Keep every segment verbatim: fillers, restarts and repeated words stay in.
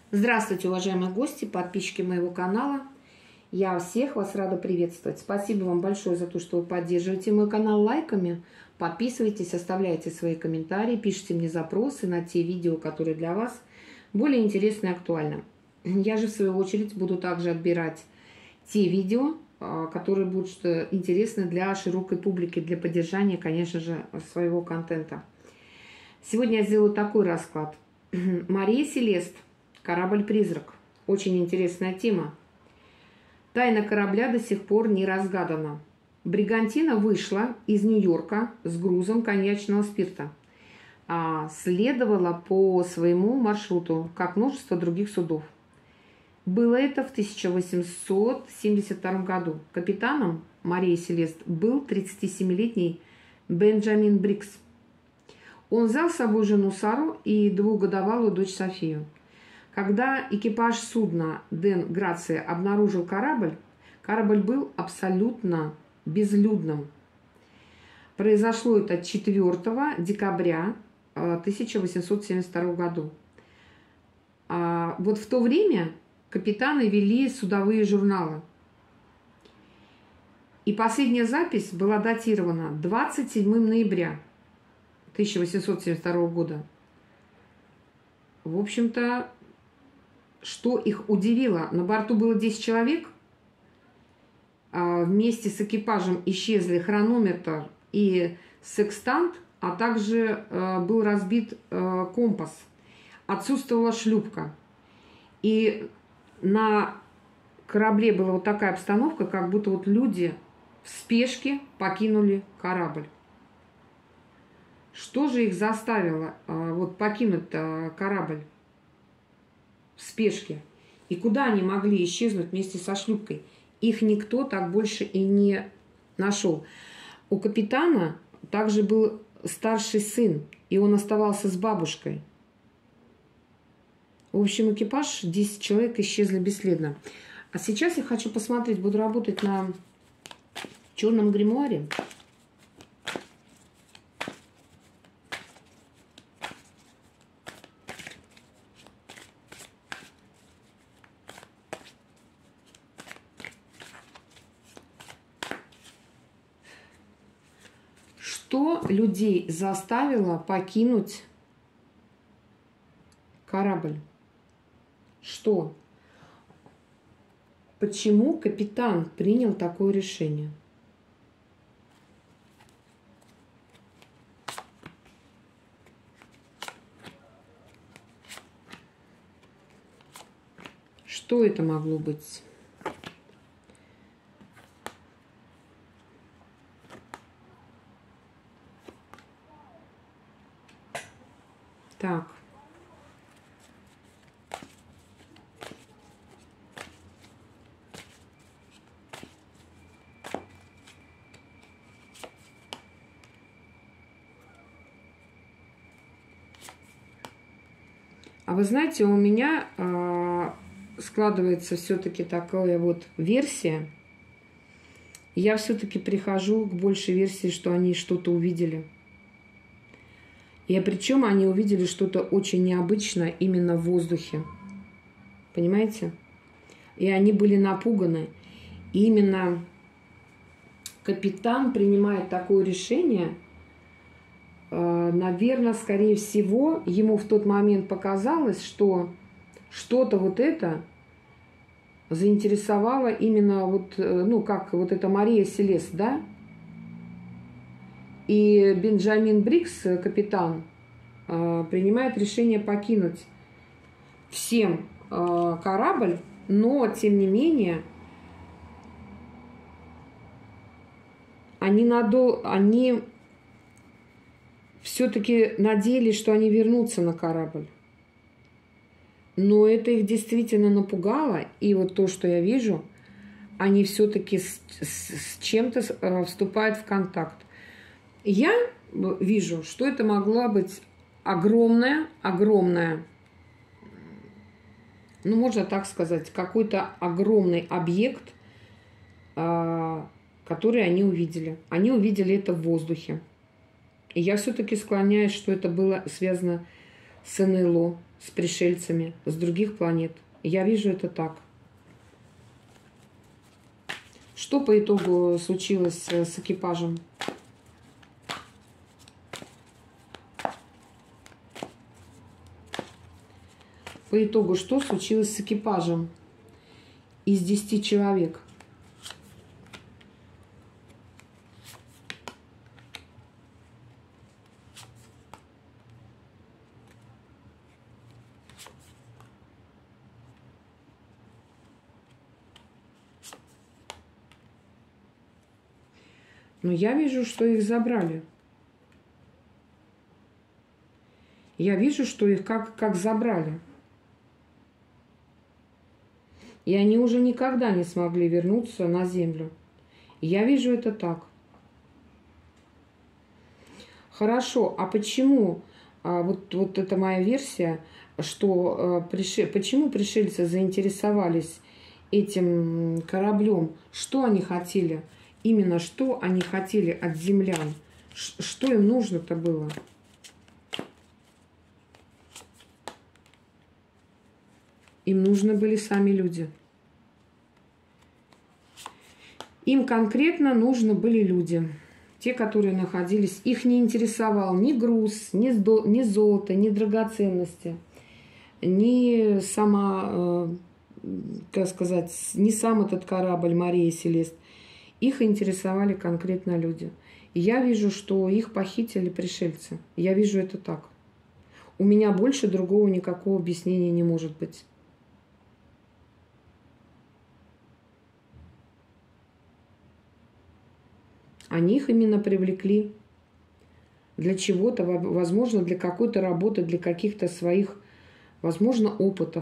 Здравствуйте, уважаемые гости, подписчики моего канала. Я всех вас рада приветствовать. Спасибо вам большое за то, что вы поддерживаете мой канал лайками. Подписывайтесь, оставляйте свои комментарии, пишите мне запросы на те видео, которые для вас более интересны и актуальны. Я же, в свою очередь, буду также отбирать те видео, которые будут интересны для широкой публики, для поддержания, конечно же, своего контента. Сегодня я сделаю такой расклад. Мария Селест. Корабль-призрак. Очень интересная тема. Тайна корабля до сих пор не разгадана. Бригантина вышла из Нью-Йорка с грузом коньячного спирта. А следовала по своему маршруту, как множество других судов. Было это в тысяча восемьсот семьдесят втором году. Капитаном Марии Селест был тридцатисемилетний Бенджамин Брикс. Он взял с собой жену Сару и двухгодовалую дочь Софию. Когда экипаж судна Ден Грация обнаружил корабль, корабль был абсолютно безлюдным. Произошло это четвёртого декабря тысяча восемьсот семьдесят второго года. А вот в то время капитаны вели судовые журналы. И последняя запись была датирована двадцать седьмого ноября тысяча восемьсот семьдесят второго года. В общем-то, что их удивило? На борту было десять человек. Вместе с экипажем исчезли хронометр и секстант, а также был разбит компас. Отсутствовала шлюпка. И на корабле была вот такая обстановка, как будто вот люди в спешке покинули корабль. Что же их заставило вот покинуть корабль в спешке? И куда они могли исчезнуть вместе со шлюпкой? Их никто так больше и не нашел. У капитана также был старший сын, и он оставался с бабушкой. В общем, экипаж, десять человек исчезли бесследно. А сейчас я хочу посмотреть, буду работать на черном гримуаре. Что людей заставило покинуть корабль? Что? Почему капитан принял такое решение? Что это могло быть? Так. А вы знаете, у меня э, складывается все-таки такая вот версия. Я все-таки прихожу к большей версии, что они что-то увидели. И причем они увидели что-то очень необычное именно в воздухе. Понимаете? И они были напуганы. И именно капитан принимает такое решение. Наверное, скорее всего, ему в тот момент показалось, что что-то вот это заинтересовало именно вот, ну, как вот эта Мария Селест, да? И Бенджамин Брикс, капитан, принимает решение покинуть всем корабль, но, тем не менее, они, надо, они все-таки надеялись, что они вернутся на корабль. Но это их действительно напугало. И вот то, что я вижу, они все-таки с, с, с чем-то вступают в контакт. Я вижу, что это могла быть огромная, огромная, ну, можно так сказать, какой-то огромный объект, который они увидели. Они увидели это в воздухе. И я все-таки склоняюсь, что это было связано с эн эл о. с пришельцами с других планет. Я вижу это так. Что по итогу случилось с экипажем? По итогу, что случилось с экипажем из десяти человек? Но я вижу, что их забрали. Я вижу, что их как, как забрали. И они уже никогда не смогли вернуться на Землю. Я вижу это так. Хорошо, а почему, а, вот, вот это моя версия, что а, пришель, почему пришельцы заинтересовались этим кораблем? Что они хотели? Именно что они хотели от землян? Ш, что им нужно-то было? Им нужны были сами люди. Им конкретно нужны были люди. Те, которые находились. Их не интересовал ни груз, ни, ни золото, ни драгоценности, ни сама, как сказать, ни сам этот корабль Мария Селест. Их интересовали конкретно люди. И я вижу, что их похитили пришельцы. Я вижу это так. У меня больше другого никакого объяснения не может быть. Они их именно привлекли для чего-то, возможно, для какой-то работы, для каких-то своих, возможно, опытов.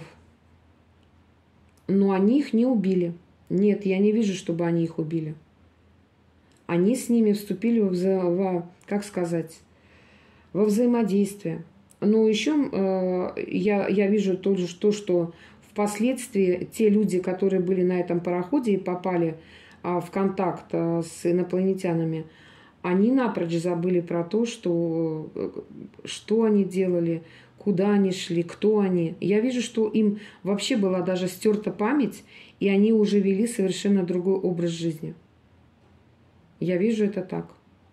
Но они их не убили. Нет, я не вижу, чтобы они их убили. Они с ними вступили во, во как сказать, во взаимодействие. Но еще э, я, я вижу то, то, что впоследствии те люди, которые были на этом пароходе и попали в контакт с инопланетянами, они напрочь забыли про то, что, что они делали, куда они шли, кто они. Я вижу, что им вообще была даже стерта память, и они уже вели совершенно другой образ жизни. Я вижу это так.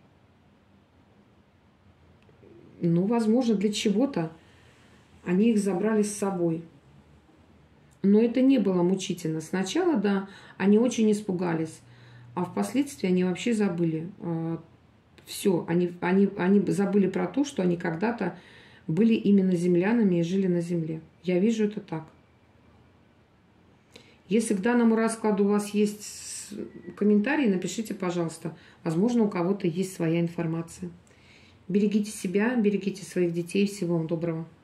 Ну, возможно, для чего-то они их забрали с собой. Но это не было мучительно. Сначала, да, они очень испугались, а впоследствии они вообще забыли. Все, они, они, они забыли про то, что они когда-то были именно землянами и жили на Земле. Я вижу это так. Если к данному раскладу у вас есть комментарии, напишите, пожалуйста. Возможно, у кого-то есть своя информация. Берегите себя, берегите своих детей. Всего вам доброго.